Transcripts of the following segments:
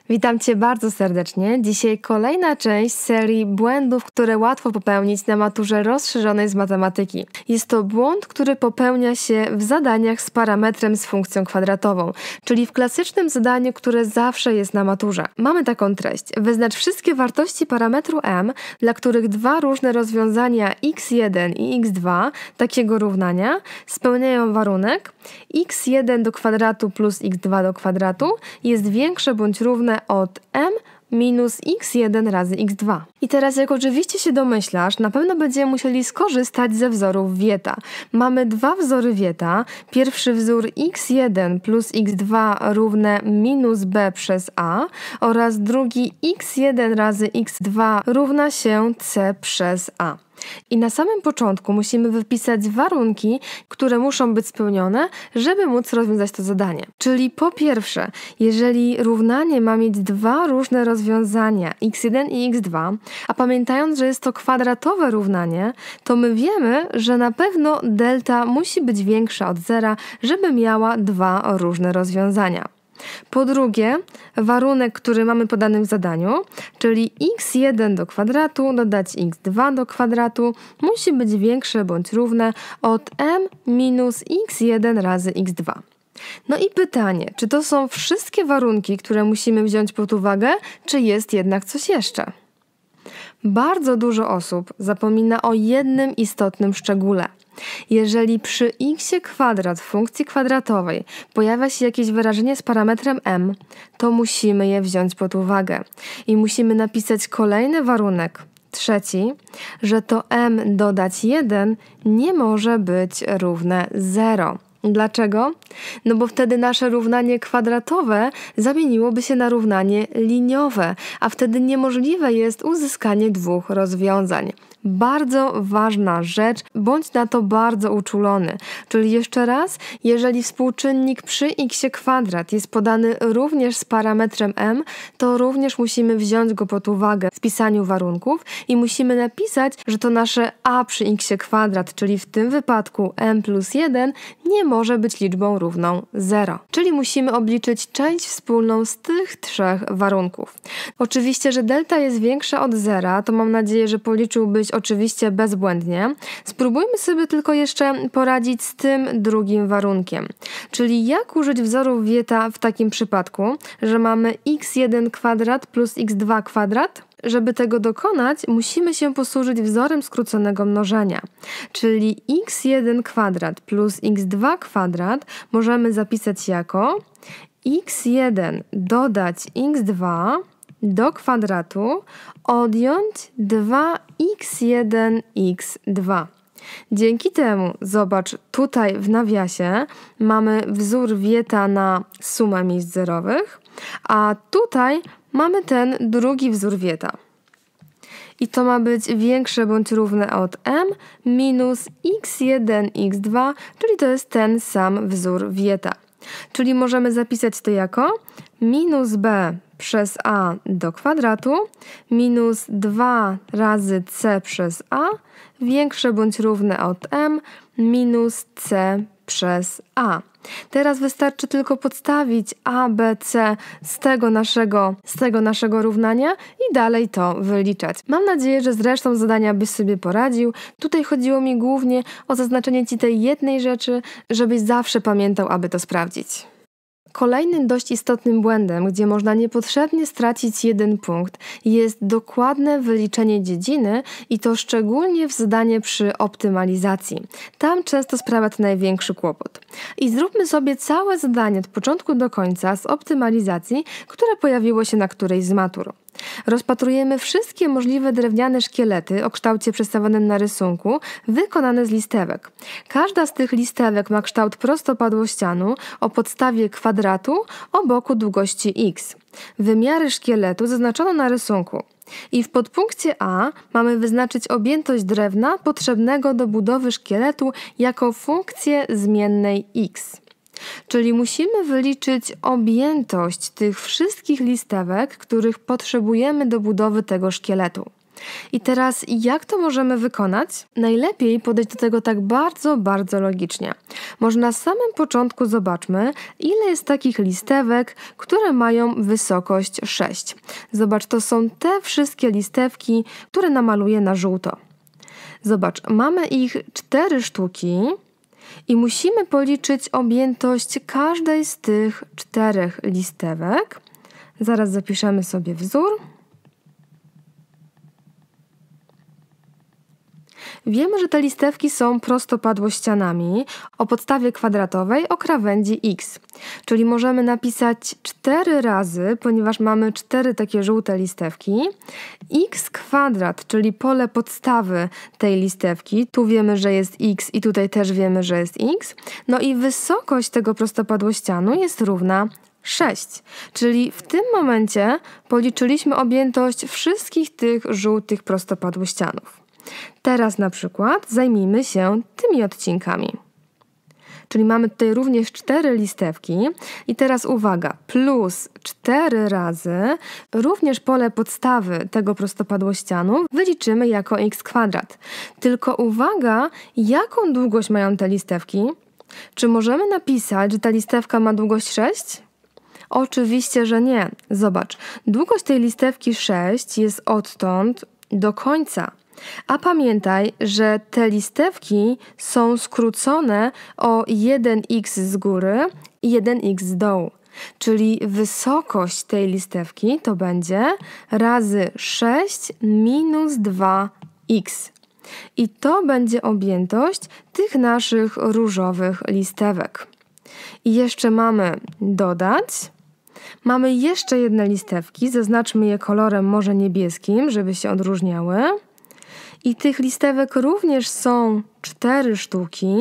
Witam Cię bardzo serdecznie. Dzisiaj kolejna część serii błędów, które łatwo popełnić na maturze rozszerzonej z matematyki. Jest to błąd, który popełnia się w zadaniach z parametrem z funkcją kwadratową, czyli w klasycznym zadaniu, które zawsze jest na maturze. Mamy taką treść. Wyznacz wszystkie wartości parametru m, dla których dwa różne rozwiązania x1 i x2 takiego równania spełniają warunek x1 do kwadratu plus x2 do kwadratu jest większe bądź równe od m minus x1 razy x2. I teraz, jak oczywiście się domyślasz, na pewno będziemy musieli skorzystać ze wzorów Wieta. Mamy dwa wzory Wieta. Pierwszy wzór x1 plus x2 równe minus b przez a oraz drugi x1 razy x2 równa się c przez a. I na samym początku musimy wypisać warunki, które muszą być spełnione, żeby móc rozwiązać to zadanie. Czyli po pierwsze, jeżeli równanie ma mieć dwa różne rozwiązania x1 i x2, a pamiętając, że jest to kwadratowe równanie, to my wiemy, że na pewno delta musi być większa od zera, żeby miała dwa różne rozwiązania. Po drugie, warunek, który mamy podany w zadaniu, czyli x1 do kwadratu dodać x2 do kwadratu musi być większe bądź równe od m minus x1 razy x2. No i pytanie, czy to są wszystkie warunki, które musimy wziąć pod uwagę, czy jest jednak coś jeszcze? Bardzo dużo osób zapomina o jednym istotnym szczególe. Jeżeli przy x² funkcji kwadratowej pojawia się jakieś wyrażenie z parametrem m, to musimy je wziąć pod uwagę i musimy napisać kolejny warunek, trzeci, że to m dodać 1 nie może być równe 0. Dlaczego? No bo wtedy nasze równanie kwadratowe zamieniłoby się na równanie liniowe, a wtedy niemożliwe jest uzyskanie dwóch rozwiązań. Bardzo ważna rzecz, bądź na to bardzo uczulony. Czyli jeszcze raz, jeżeli współczynnik przy x² jest podany również z parametrem m, to również musimy wziąć go pod uwagę w pisaniu warunków i musimy napisać, że to nasze a przy x², czyli w tym wypadku m plus 1, nie może być liczbą równą 0. Czyli musimy obliczyć część wspólną z tych trzech warunków. Oczywiście, że delta jest większa od 0, to mam nadzieję, że policzyłbyś oczywiście bezbłędnie. Spróbujmy sobie tylko jeszcze poradzić z tym drugim warunkiem. Czyli jak użyć wzorów Wieta w takim przypadku, że mamy x1² plus x2²? Żeby tego dokonać, musimy się posłużyć wzorem skróconego mnożenia. Czyli x1² plus x2² możemy zapisać jako x1 dodać x2 do kwadratu odjąć 2x1 x2. Dzięki temu, zobacz, tutaj w nawiasie mamy wzór Wieta na sumę miejsc zerowych, a tutaj mamy ten drugi wzór Wieta. I to ma być większe bądź równe od m minus x1 x2, czyli to jest ten sam wzór Wieta. Czyli możemy zapisać to jako minus b przez a do kwadratu minus 2 razy c przez a większe bądź równe od m minus c przez a. Teraz wystarczy tylko podstawić a, b, c z tego naszego równania i dalej to wyliczać. Mam nadzieję, że z resztą zadania byś sobie poradził. Tutaj chodziło mi głównie o zaznaczenie Ci tej jednej rzeczy, żebyś zawsze pamiętał, aby to sprawdzić. Kolejnym dość istotnym błędem, gdzie można niepotrzebnie stracić jeden punkt, jest dokładne wyliczenie dziedziny i to szczególnie w zadaniu przy optymalizacji. Tam często sprawia to największy kłopot. I zróbmy sobie całe zadanie od początku do końca z optymalizacji, które pojawiło się na którejś z matur. Rozpatrujemy wszystkie możliwe drewniane szkielety o kształcie przedstawionym na rysunku, wykonane z listewek. Każda z tych listewek ma kształt prostopadłościanu o podstawie kwadratu o boku długości x. Wymiary szkieletu zaznaczono na rysunku. I w podpunkcie A mamy wyznaczyć objętość drewna potrzebnego do budowy szkieletu jako funkcję zmiennej x. Czyli musimy wyliczyć objętość tych wszystkich listewek, których potrzebujemy do budowy tego szkieletu. I teraz jak to możemy wykonać? Najlepiej podejść do tego tak bardzo, bardzo logicznie. Może na samym początku zobaczmy, ile jest takich listewek, które mają wysokość 6. Zobacz, to są te wszystkie listewki, które namaluję na żółto. Zobacz, mamy ich 4 sztuki i musimy policzyć objętość każdej z tych 4 listewek. Zaraz zapiszemy sobie wzór. Wiemy, że te listewki są prostopadłościanami o podstawie kwadratowej o krawędzi x. Czyli możemy napisać 4 razy, ponieważ mamy 4 takie żółte listewki, x kwadrat, czyli pole podstawy tej listewki. Tu wiemy, że jest x i tutaj też wiemy, że jest x. No i wysokość tego prostopadłościanu jest równa 6. Czyli w tym momencie policzyliśmy objętość wszystkich tych żółtych prostopadłościanów. Teraz na przykład zajmijmy się tymi odcinkami. Czyli mamy tutaj również 4 listewki i teraz uwaga, plus 4 razy również pole podstawy tego prostopadłościanu wyliczymy jako x kwadrat. Tylko uwaga, jaką długość mają te listewki? Czy możemy napisać, że ta listewka ma długość 6? Oczywiście, że nie. Zobacz, długość tej listewki 6 jest odtąd do końca. A pamiętaj, że te listewki są skrócone o 1x z góry i 1x z dołu. Czyli wysokość tej listewki to będzie razy 6 minus 2x. I to będzie objętość tych naszych różowych listewek. I jeszcze mamy dodać. Mamy jeszcze jedne listewki, zaznaczmy je kolorem może niebieskim, żeby się odróżniały. I tych listewek również są 4 sztuki.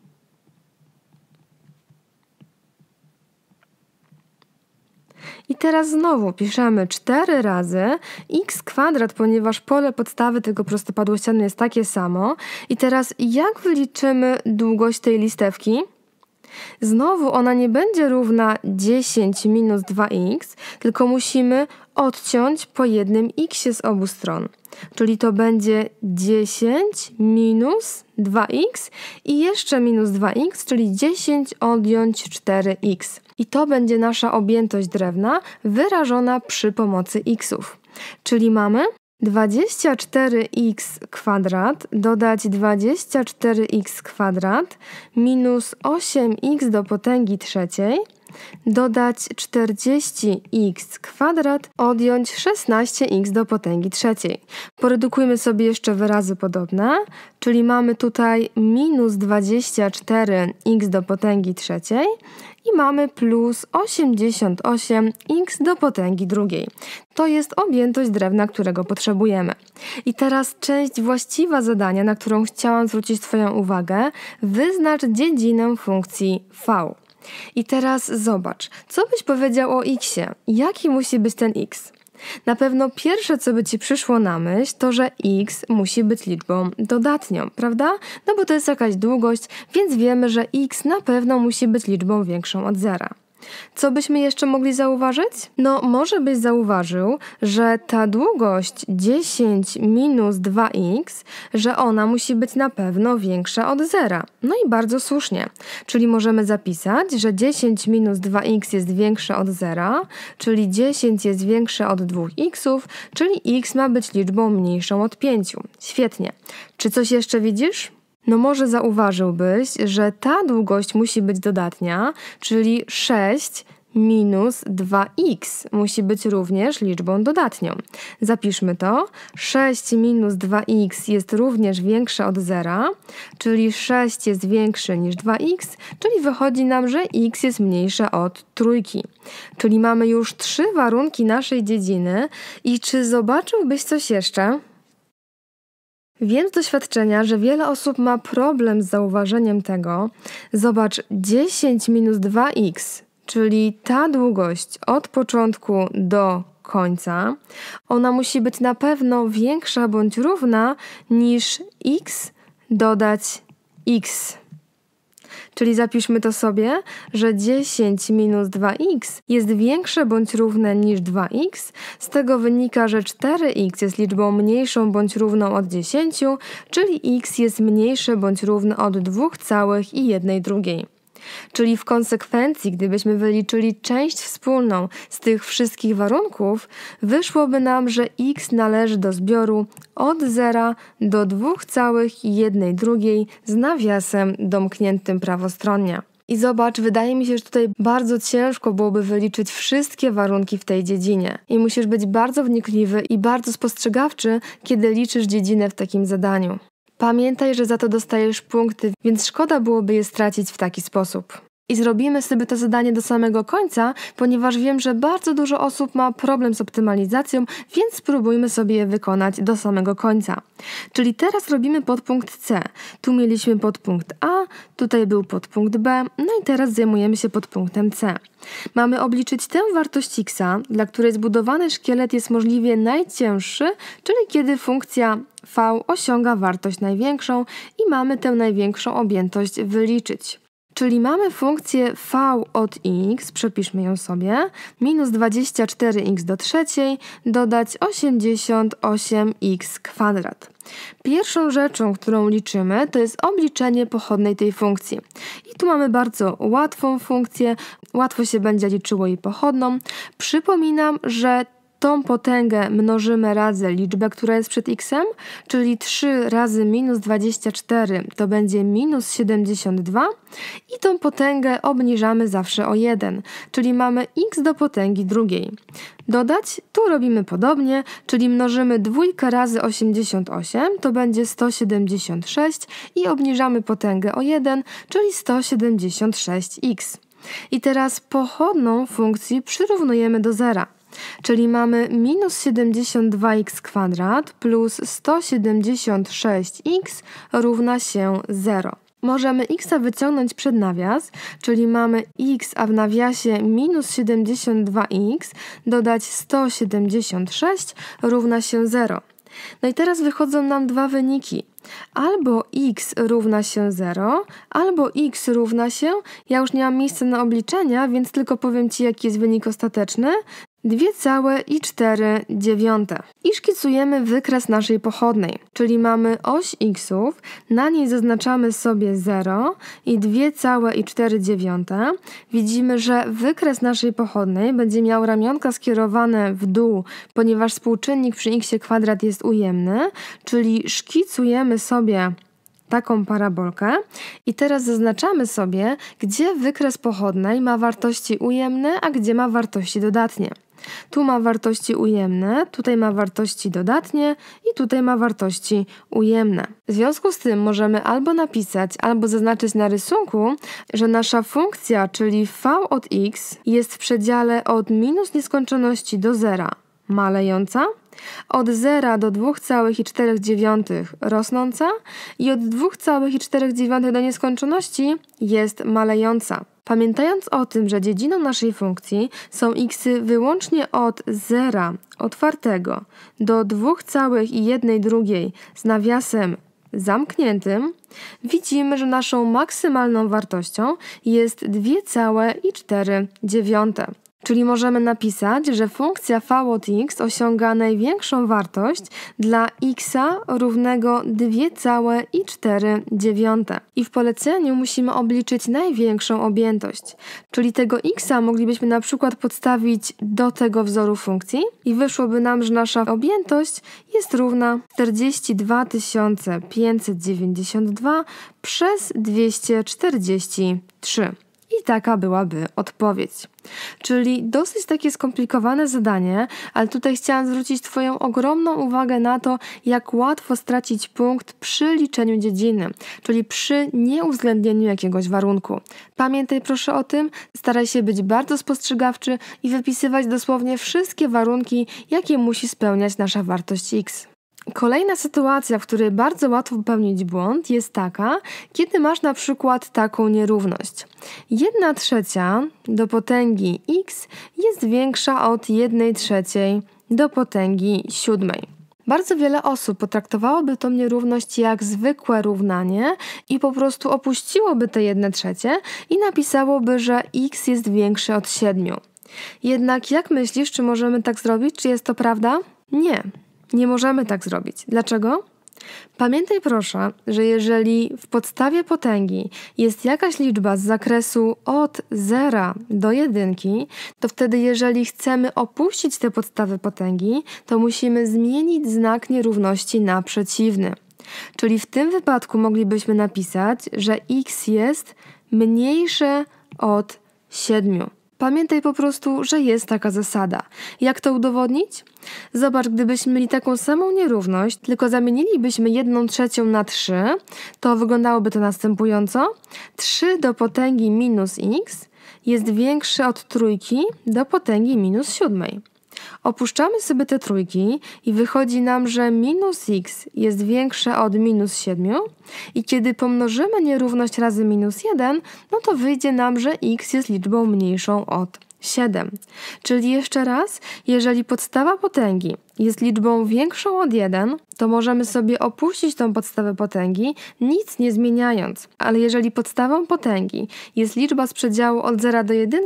I teraz znowu piszemy 4 razy x kwadrat, ponieważ pole podstawy tego prostopadłościanu jest takie samo. I teraz jak wyliczymy długość tej listewki? Znowu ona nie będzie równa 10 minus 2x, tylko musimy odciąć po jednym x z obu stron. Czyli to będzie 10 minus 2x i jeszcze minus 2x, czyli 10 odjąć 4x. I to będzie nasza objętość drewna wyrażona przy pomocy xów. Czyli mamy 24x kwadrat dodać 24x kwadrat minus 8x do potęgi trzeciej dodać 40x kwadrat odjąć 16x do potęgi trzeciej. Poredukujmy sobie jeszcze wyrazy podobne, czyli mamy tutaj minus 24x do potęgi trzeciej i mamy plus 88x do potęgi drugiej. To jest objętość drewna, którego potrzebujemy. I teraz część właściwa zadania, na którą chciałam zwrócić Twoją uwagę, wyznacz dziedzinę funkcji v. I teraz zobacz, co byś powiedział o x-ie? Jaki musi być ten x? Na pewno pierwsze, co by Ci przyszło na myśl, to, że x musi być liczbą dodatnią, prawda? No bo to jest jakaś długość, więc wiemy, że x na pewno musi być liczbą większą od zera. Co byśmy jeszcze mogli zauważyć? No może byś zauważył, że ta długość 10 minus 2x, że ona musi być na pewno większa od zera. No i bardzo słusznie. Czyli możemy zapisać, że 10 minus 2x jest większe od zera, czyli 10 jest większe od 2x, czyli x ma być liczbą mniejszą od 5. Świetnie. Czy coś jeszcze widzisz? No może zauważyłbyś, że ta długość musi być dodatnia, czyli 6 minus 2x musi być również liczbą dodatnią. Zapiszmy to. 6 minus 2x jest również większe od zera, czyli 6 jest większe niż 2x, czyli wychodzi nam, że x jest mniejsze od trójki. Czyli mamy już 3 warunki naszej dziedziny i czy zobaczyłbyś coś jeszcze? Wiem z doświadczenia, że wiele osób ma problem z zauważeniem tego. Zobacz, 10 minus 2x, czyli ta długość od początku do końca, ona musi być na pewno większa bądź równa niż x dodać x. Czyli zapiszmy to sobie, że 10 minus 2x jest większe bądź równe niż 2x. Z tego wynika, że 4x jest liczbą mniejszą bądź równą od 10, czyli x jest mniejsze bądź równe od 2,1/2. Czyli w konsekwencji, gdybyśmy wyliczyli część wspólną z tych wszystkich warunków, wyszłoby nam, że x należy do zbioru od 0 do 2,1/2 z nawiasem domkniętym prawostronnie. I zobacz, wydaje mi się, że tutaj bardzo ciężko byłoby wyliczyć wszystkie warunki w tej dziedzinie. I musisz być bardzo wnikliwy i bardzo spostrzegawczy, kiedy liczysz dziedzinę w takim zadaniu. Pamiętaj, że za to dostajesz punkty, więc szkoda byłoby je stracić w taki sposób. I zrobimy sobie to zadanie do samego końca, ponieważ wiem, że bardzo dużo osób ma problem z optymalizacją, więc spróbujmy sobie je wykonać do samego końca. Czyli teraz robimy podpunkt C. Tu mieliśmy podpunkt A, tutaj był podpunkt B, no i teraz zajmujemy się podpunktem C. Mamy obliczyć tę wartość x, dla której zbudowany szkielet jest możliwie najcięższy, czyli kiedy funkcja v osiąga wartość największą i mamy tę największą objętość wyliczyć. Czyli mamy funkcję v od x, przepiszmy ją sobie, minus 24x do trzeciej, dodać 88x kwadrat. Pierwszą rzeczą, którą liczymy, to jest obliczenie pochodnej tej funkcji. I tu mamy bardzo łatwą funkcję, łatwo się będzie liczyło jej pochodną. Przypominam, że tą potęgę mnożymy razy liczbę, która jest przed x-em, czyli 3 razy minus 24 to będzie minus 72 i tą potęgę obniżamy zawsze o 1, czyli mamy x do potęgi drugiej. Dodać, tu robimy podobnie, czyli mnożymy 2 razy 88, to będzie 176 i obniżamy potęgę o 1, czyli 176x. I teraz pochodną funkcji przyrównujemy do zera. Czyli mamy minus 72x kwadrat plus 176x równa się 0. Możemy x wyciągnąć przed nawias, czyli mamy x, a w nawiasie minus 72x dodać 176 równa się 0. No i teraz wychodzą nam dwa wyniki. Albo x równa się 0, albo x równa się, ja już nie mam miejsca na obliczenia, więc tylko powiem Ci, jaki jest wynik ostateczny, 2,4. I szkicujemy wykres naszej pochodnej, czyli mamy oś xów, na niej zaznaczamy sobie 0 i 2,4. Widzimy, że wykres naszej pochodnej będzie miał ramionka skierowane w dół, ponieważ współczynnik przy x kwadrat jest ujemny, czyli szkicujemy sobie taką parabolkę i teraz zaznaczamy sobie, gdzie wykres pochodnej ma wartości ujemne, a gdzie ma wartości dodatnie. Tu ma wartości ujemne, tutaj ma wartości dodatnie i tutaj ma wartości ujemne. W związku z tym możemy albo napisać, albo zaznaczyć na rysunku, że nasza funkcja, czyli v od x, jest w przedziale od minus nieskończoności do zera malejąca, od 0 do 2,4 rosnąca i od 2,4 do nieskończoności jest malejąca. Pamiętając o tym, że dziedziną naszej funkcji są xy wyłącznie od 0 otwartego do 2,1 z nawiasem zamkniętym, widzimy, że naszą maksymalną wartością jest 2,4. Czyli możemy napisać, że funkcja v od x osiąga największą wartość dla x równego 2,4. I w poleceniu musimy obliczyć największą objętość. Czyli tego x moglibyśmy na przykład podstawić do tego wzoru funkcji i wyszłoby nam, że nasza objętość jest równa 42 592 przez 243. I taka byłaby odpowiedź. Czyli dosyć takie skomplikowane zadanie, ale tutaj chciałam zwrócić Twoją ogromną uwagę na to, jak łatwo stracić punkt przy liczeniu dziedziny, czyli przy nieuwzględnieniu jakiegoś warunku. Pamiętaj proszę o tym, staraj się być bardzo spostrzegawczy i wypisywać dosłownie wszystkie warunki, jakie musi spełniać nasza wartość x. Kolejna sytuacja, w której bardzo łatwo popełnić błąd, jest taka, kiedy masz na przykład taką nierówność. 1/3 do potęgi x jest większa od 1/3 do potęgi 7. Bardzo wiele osób potraktowałoby tą nierówność jak zwykłe równanie i po prostu opuściłoby te 1/3 i napisałoby, że x jest większy od 7. Jednak jak myślisz, czy możemy tak zrobić? Czy jest to prawda? Nie, nie możemy tak zrobić. Dlaczego? Pamiętaj proszę, że jeżeli w podstawie potęgi jest jakaś liczba z zakresu od 0 do 1, to wtedy jeżeli chcemy opuścić tę podstawę potęgi, to musimy zmienić znak nierówności na przeciwny. Czyli w tym wypadku moglibyśmy napisać, że x jest mniejsze od 7. Pamiętaj po prostu, że jest taka zasada. Jak to udowodnić? Zobacz, gdybyśmy mieli taką samą nierówność, tylko zamienilibyśmy 1/3 na 3, to wyglądałoby to następująco. 3 do potęgi minus x jest większe od trójki do potęgi minus 7. Opuszczamy sobie te trójki i wychodzi nam, że minus x jest większe od minus 7 i kiedy pomnożymy nierówność razy minus 1, no to wyjdzie nam, że x jest liczbą mniejszą od 7. Czyli jeszcze raz, jeżeli podstawa potęgi jest liczbą większą od 1, to możemy sobie opuścić tą podstawę potęgi, nic nie zmieniając. Ale jeżeli podstawą potęgi jest liczba z przedziału od 0 do 1,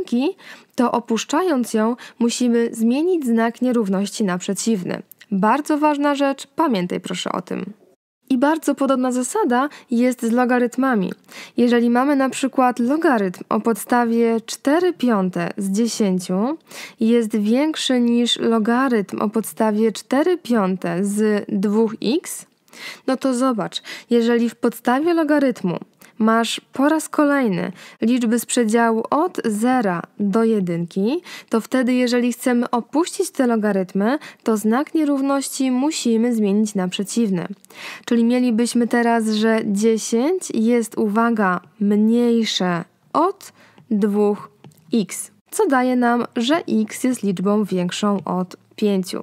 to opuszczając ją musimy zmienić znak nierówności na przeciwny. Bardzo ważna rzecz, pamiętaj proszę o tym. I bardzo podobna zasada jest z logarytmami. Jeżeli mamy na przykład logarytm o podstawie 4/5 z 10 jest większy niż logarytm o podstawie 4/5 z 2x, no to zobacz, jeżeli w podstawie logarytmu masz po raz kolejny liczby z przedziału od 0 do 1, to wtedy jeżeli chcemy opuścić te logarytmy, to znak nierówności musimy zmienić na przeciwny. Czyli mielibyśmy teraz, że 10 jest, uwaga, mniejsze od 2x, co daje nam, że x jest liczbą większą od 5.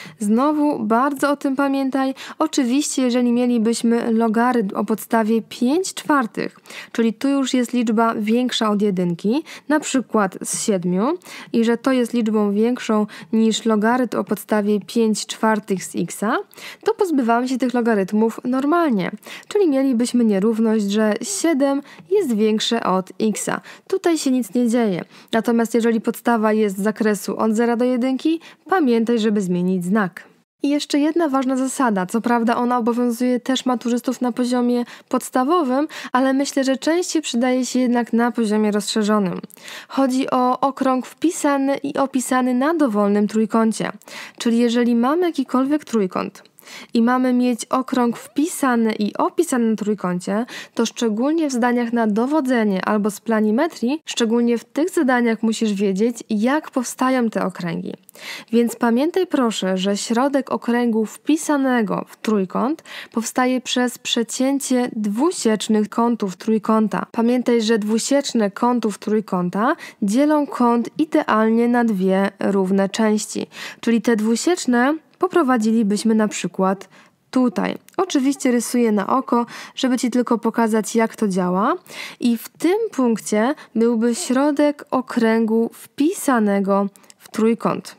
Znowu bardzo o tym pamiętaj. Oczywiście, jeżeli mielibyśmy logarytm o podstawie 5/4, czyli tu już jest liczba większa od 1, na przykład z 7 i że to jest liczbą większą niż logarytm o podstawie 5/4 z x, to pozbywamy się tych logarytmów normalnie. Czyli mielibyśmy nierówność, że 7 jest większe od x. Tutaj się nic nie dzieje. Natomiast jeżeli podstawa jest z zakresu od 0 do 1, pamiętaj, żeby zmienić znak. I jeszcze jedna ważna zasada, co prawda ona obowiązuje też maturzystów na poziomie podstawowym, ale myślę, że częściej przydaje się jednak na poziomie rozszerzonym. Chodzi o okrąg wpisany i opisany na dowolnym trójkącie. Czyli jeżeli mamy jakikolwiek trójkąt i mamy mieć okrąg wpisany i opisany na trójkącie, to szczególnie w zadaniach na dowodzenie albo z planimetrii, szczególnie w tych zadaniach musisz wiedzieć, jak powstają te okręgi. Więc pamiętaj proszę, że środek okręgu wpisanego w trójkąt powstaje przez przecięcie dwusiecznych kątów trójkąta. Pamiętaj, że dwusieczne kątów trójkąta dzielą kąt idealnie na dwie równe części, czyli te dwusieczne poprowadzilibyśmy na przykład tutaj. Oczywiście rysuję na oko, żeby Ci tylko pokazać, jak to działa. I w tym punkcie byłby środek okręgu wpisanego w trójkąt.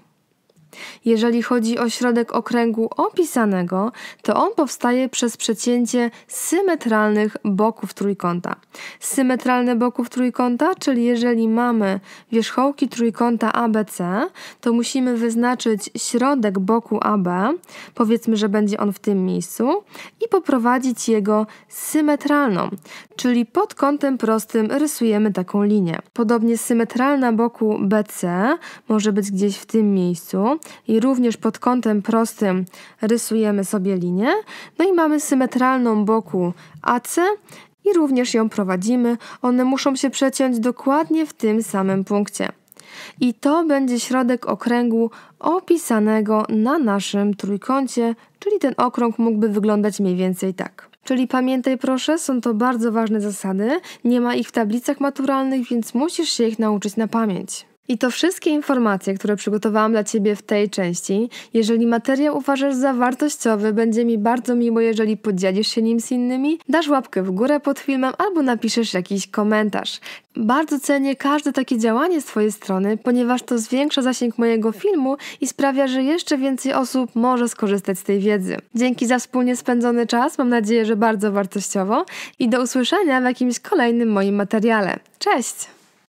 Jeżeli chodzi o środek okręgu opisanego, to on powstaje przez przecięcie symetralnych boków trójkąta. Symetralne boków trójkąta, czyli jeżeli mamy wierzchołki trójkąta ABC, to musimy wyznaczyć środek boku AB, powiedzmy, że będzie on w tym miejscu, i poprowadzić jego symetralną, czyli pod kątem prostym rysujemy taką linię. Podobnie symetralna boku BC może być gdzieś w tym miejscu i również pod kątem prostym rysujemy sobie linię. No i mamy symetralną boku AC i również ją prowadzimy. One muszą się przeciąć dokładnie w tym samym punkcie. I to będzie środek okręgu opisanego na naszym trójkącie, czyli ten okrąg mógłby wyglądać mniej więcej tak. Czyli pamiętaj proszę, są to bardzo ważne zasady, nie ma ich w tablicach maturalnych, więc musisz się ich nauczyć na pamięć. I to wszystkie informacje, które przygotowałam dla Ciebie w tej części. Jeżeli materiał uważasz za wartościowy, będzie mi bardzo miło, jeżeli podzielisz się nim z innymi, dasz łapkę w górę pod filmem albo napiszesz jakiś komentarz. Bardzo cenię każde takie działanie z Twojej strony, ponieważ to zwiększa zasięg mojego filmu i sprawia, że jeszcze więcej osób może skorzystać z tej wiedzy. Dzięki za wspólnie spędzony czas, mam nadzieję, że bardzo wartościowo i do usłyszenia w jakimś kolejnym moim materiale. Cześć!